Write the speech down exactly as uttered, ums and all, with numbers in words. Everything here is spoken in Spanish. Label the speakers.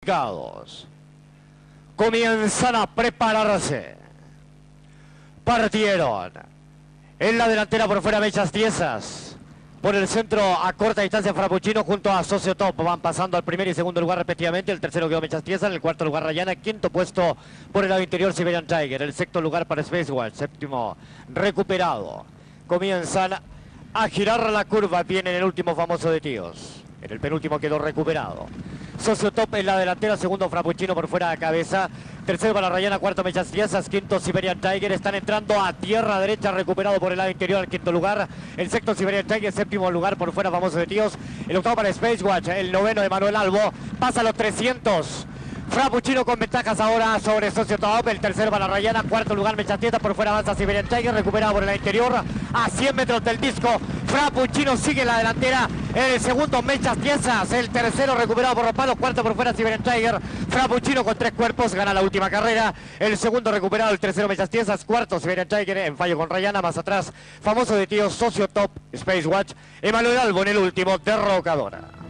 Speaker 1: Comienzan a prepararse. Partieron. En la delantera por fuera Mechas Tiesas. Por el centro a corta distancia Frappuccino junto a Socio Top. Van pasando al primer y segundo lugar respectivamente. El tercero quedó Mechas Tiesas. En el cuarto lugar Rayana. Quinto puesto por el lado interior Siberian Tiger. El sexto lugar para Space Watch. Séptimo recuperado. Comienzan a girar la curva. Viene el último famoso de tíos. En el penúltimo quedó recuperado. Socio Top en la delantera, segundo Frappuccino por fuera de cabeza, tercero para Rayana, cuarto Mechas Tiesas, quinto Siberian Tiger. Están entrando a tierra derecha, recuperado por el lado interior al quinto lugar. El sexto Siberian Tiger, séptimo lugar por fuera, famoso de tíos. El octavo para Space Watch, el noveno de Manuel Albo, pasa los trescientos. Frappuccino con ventajas ahora sobre Socio Top, el tercero para Rayana, cuarto lugar Mechas Tiesas, por fuera avanza Siberian Tiger, recuperado por el interior a cien metros del disco. Frappuccino sigue en la delantera, en el segundo Mechas Tiesas, el tercero recuperado por los palos, cuarto por fuera Siberian Tiger. Frappuccino con tres cuerpos gana la última carrera, el segundo recuperado, el tercero Mechas Tiesas, cuarto Siberian Tiger en fallo con Rayana, más atrás famoso de tío Socio Top, Space Watch, Emanuel Albo en el último, derrocadora.